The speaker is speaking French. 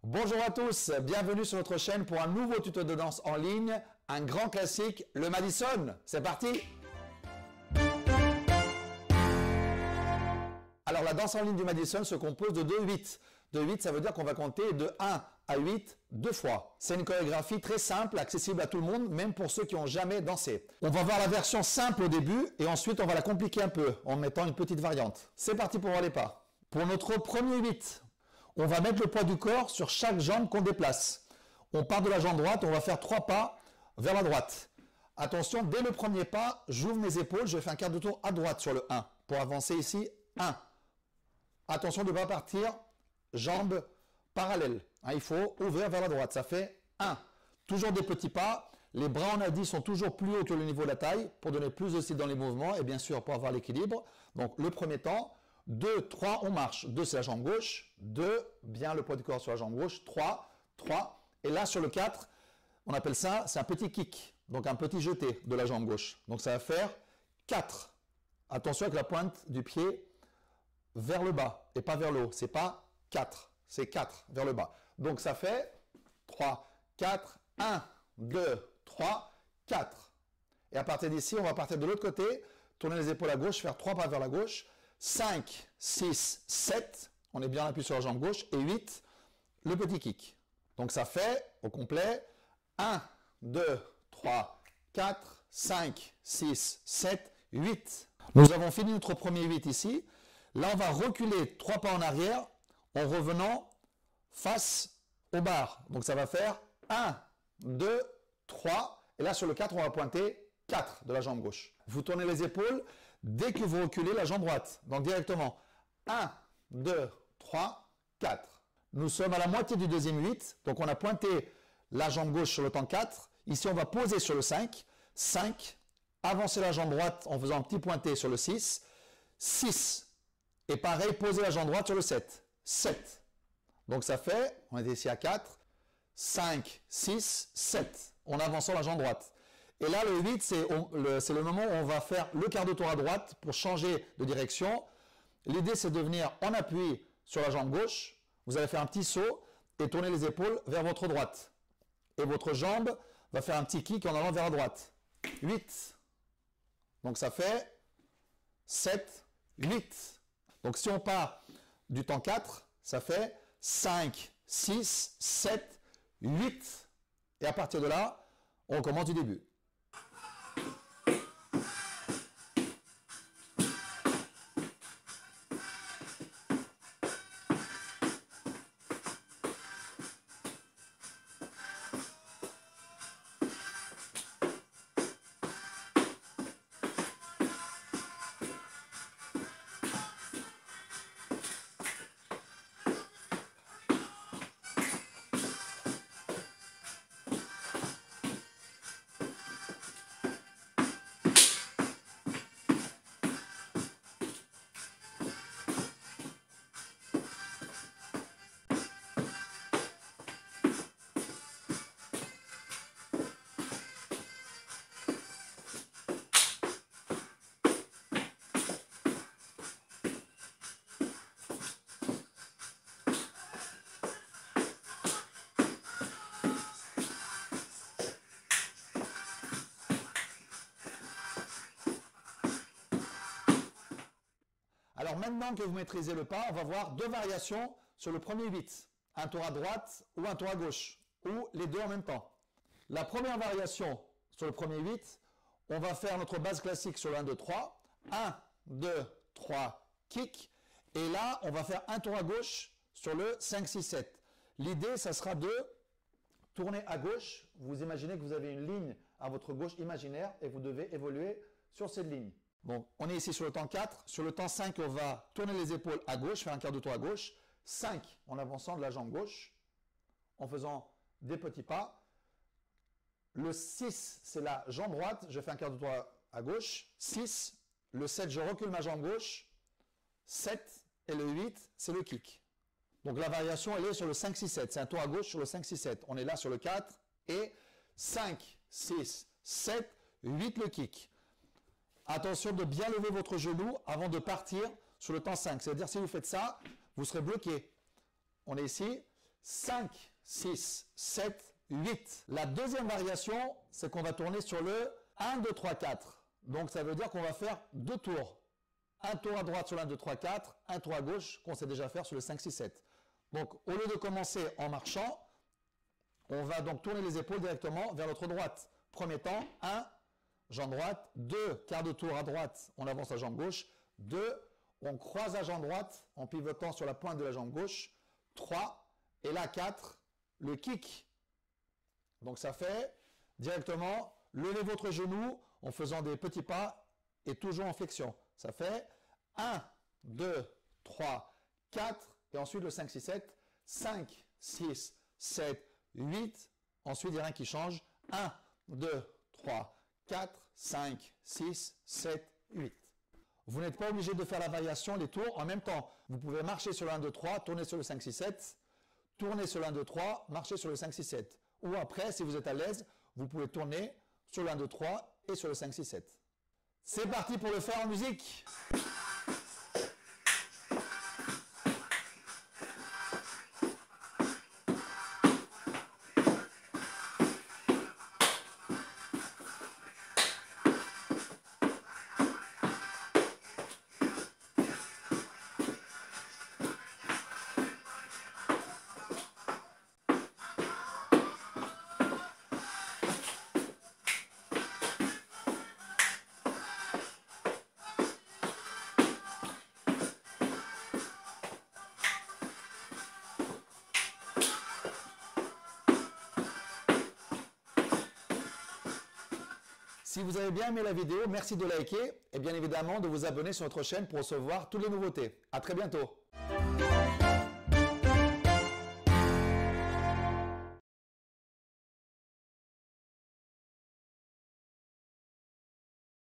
Bonjour à tous, bienvenue sur notre chaîne pour un nouveau tuto de danse en ligne, un grand classique, le Madison. C'est parti! Alors la danse en ligne du Madison se compose de 2-8. De 8, ça veut dire qu'on va compter de 1 à 8 deux fois. C'est une chorégraphie très simple, accessible à tout le monde, même pour ceux qui n'ont jamais dansé. On va voir la version simple au début et ensuite on va la compliquer un peu en mettant une petite variante. C'est parti pour voir les pas. Pour notre premier 8, on va mettre le poids du corps sur chaque jambe qu'on déplace. On part de la jambe droite, on va faire 3 pas vers la droite. Attention, dès le premier pas, j'ouvre mes épaules, je fais un quart de tour à droite sur le 1. Pour avancer ici, 1. Attention de ne pas partir jambes parallèles. Il faut ouvrir vers la droite, ça fait 1. Toujours des petits pas. Les bras, on a dit, sont toujours plus hauts que le niveau de la taille pour donner plus de style dans les mouvements et bien sûr pour avoir l'équilibre. Donc le premier temps, 2, 3, on marche. 2, c'est la jambe gauche. 2, bien le poids du corps sur la jambe gauche. 3, 3. Et là, sur le 4, on appelle ça, c'est un petit kick. Donc un petit jeté de la jambe gauche. Donc ça va faire 4. Attention avec la pointe du pied vers le bas et pas vers le haut. C'est pas 4, c'est 4 vers le bas. Donc ça fait 3, 4, 1, 2, 3, 4. Et à partir d'ici, on va partir de l'autre côté, tourner les épaules à gauche, faire 3 pas vers la gauche. 5, 6, 7, on est bien appuyé sur la jambe gauche. Et 8, le petit kick. Donc ça fait, au complet, 1, 2, 3, 4, 5, 6, 7, 8. Nous avons fini notre premier 8 ici. Là, on va reculer 3 pas en arrière en revenant face aux barres. Donc, ça va faire 1, 2, 3. Et là, sur le 4, on va pointer 4 de la jambe gauche. Vous tournez les épaules dès que vous reculez la jambe droite. Donc, directement 1, 2, 3, 4. Nous sommes à la moitié du deuxième 8. Donc, on a pointé la jambe gauche sur le temps 4. Ici, on va poser sur le 5. 5. Avancer la jambe droite en faisant un petit pointé sur le 6. 6. Et pareil, poser la jambe droite sur le 7. 7. Donc ça fait, on est ici à 4, 5, 6, 7, en avançant la jambe droite. Et là, le 8, c'est le moment où on va faire le quart de tour à droite pour changer de direction. L'idée, c'est de venir en appui sur la jambe gauche. Vous allez faire un petit saut et tourner les épaules vers votre droite. Et votre jambe va faire un petit kick en allant vers la droite. 8. Donc ça fait 7, 8. Donc si on part du temps 4, ça fait 5, 6, 7, 8. Et à partir de là, on commence du début. Alors maintenant que vous maîtrisez le pas, on va voir deux variations sur le premier 8. Un tour à droite ou un tour à gauche, ou les deux en même temps. La première variation sur le premier 8, on va faire notre base classique sur le 1, 2, 3. 1, 2, 3, kick. Et là, on va faire un tour à gauche sur le 5, 6, 7. L'idée, ça sera de tourner à gauche. Vous imaginez que vous avez une ligne à votre gauche imaginaire et vous devez évoluer sur cette ligne. Donc, on est ici sur le temps 4. Sur le temps 5, on va tourner les épaules à gauche, faire un quart de tour à gauche. 5 en avançant de la jambe gauche, en faisant des petits pas. Le 6, c'est la jambe droite, je fais un quart de tour à gauche. 6, le 7, je recule ma jambe gauche. 7 et le 8, c'est le kick. Donc la variation, elle est sur le 5, 6, 7. C'est un tour à gauche sur le 5, 6, 7. On est là sur le 4 et 5, 6, 7, 8 le kick. Attention de bien lever votre genou avant de partir sur le temps 5. C'est-à-dire si vous faites ça, vous serez bloqué. On est ici, 5, 6, 7, 8. La deuxième variation, c'est qu'on va tourner sur le 1, 2, 3, 4. Donc ça veut dire qu'on va faire 2 tours. Un tour à droite sur le 1, 2, 3, 4, un tour à gauche qu'on sait déjà faire sur le 5, 6, 7. Donc au lieu de commencer en marchant, on va donc tourner les épaules directement vers l'autre droite. Premier temps, 1, jambe droite, 2, quart de tour à droite, on avance la jambe gauche, 2, on croise la jambe droite en pivotant sur la pointe de la jambe gauche, 3, et là 4, le kick. Donc ça fait directement, levez votre genou en faisant des petits pas et toujours en flexion. Ça fait 1, 2, 3, 4, et ensuite le 5, 6, 7, 5, 6, 7, 8, ensuite il n'y a rien qui change, 1, 2, 3, 4, 5, 6, 7, 8. Vous n'êtes pas obligé de faire la variation, les tours en même temps. Vous pouvez marcher sur le 1, 2, 3, tourner sur le 5, 6, 7, tourner sur le 1, 2, 3, marcher sur le 5, 6, 7. Ou après, si vous êtes à l'aise, vous pouvez tourner sur le 1, 2, 3 et sur le 5, 6, 7. C'est parti pour le faire en musique. Si vous avez bien aimé la vidéo, merci de liker et bien évidemment de vous abonner sur notre chaîne pour recevoir toutes les nouveautés. À très bientôt.